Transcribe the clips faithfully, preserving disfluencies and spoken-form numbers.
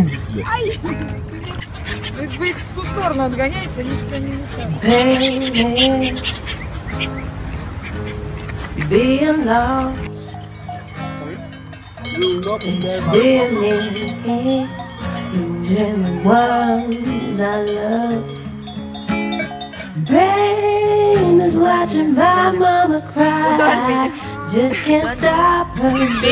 сюда. Ай! Вы, вы их в ту сторону отгоняете, они сюда не летят. Being lost, it's being me, losing the ones I love. Pain is watching my mama cry, just can't stop her.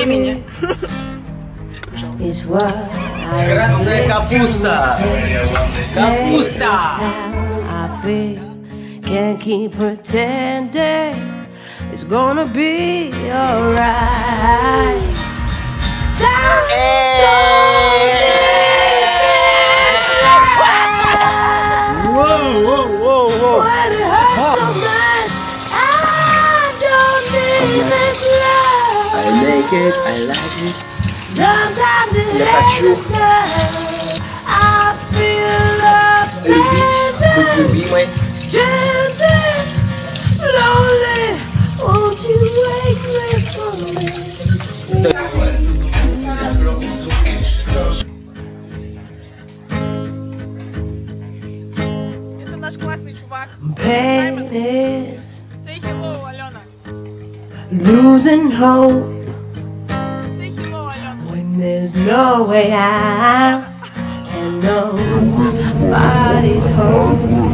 It's what Красная капуста! Капуста! I feel, can't keep pretending it's gonna be alright. Whoa, whoa, whoa, whoa. When it hurts so much, I don't need this love. I like it, I like it. Sometimes it Я хочу I feel up любить, быть любимой. stranded, lonely. Won't you wake me from me? Это наш классный чувак. Pain is Say hello, Алена. losing hope Say hello, Алена. when there's no way out and nobody's home.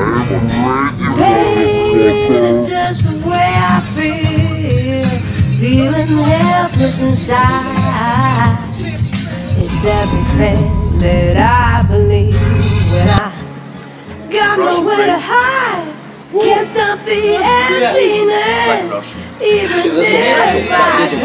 Pain is just the way I feel, feeling helpless inside. It's everything that I believe when I got nowhere to hide. Can't stop the emptiness, even if I